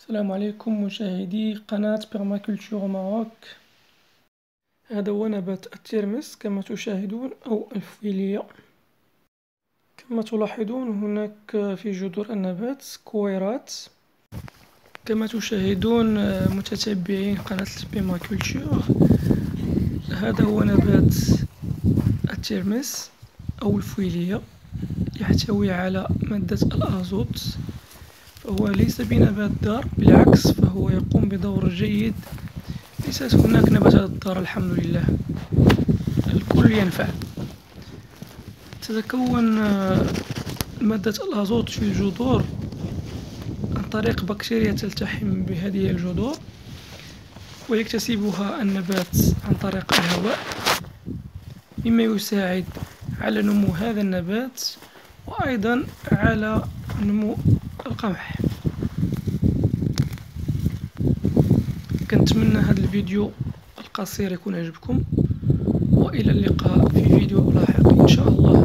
السلام عليكم مشاهدي قناة بيرماكولتور ماروك. هذا هو نبات الترمس كما تشاهدون أو الفويليا. كما تلاحظون هناك في جذور النبات كويرات. كما تشاهدون متتبعين قناة بيرماكولتور، هذا هو نبات الترمس أو الفويليا، يحتوي على مادة الأزوت، فهو ليس بنبات ضار، بالعكس فهو يقوم بدور جيد. ليست هناك نباتات ضارة الحمد لله، الكل ينفع. تتكون مادة الأزوت في الجذور عن طريق بكتيريا تلتحم بهذه الجذور ويكتسبها النبات عن طريق الهواء، مما يساعد على نمو هذا النبات وأيضا على نمو القمح. كنتمنى هذا الفيديو القصير يكون عجبكم، وإلى اللقاء في فيديو لاحق إن شاء الله.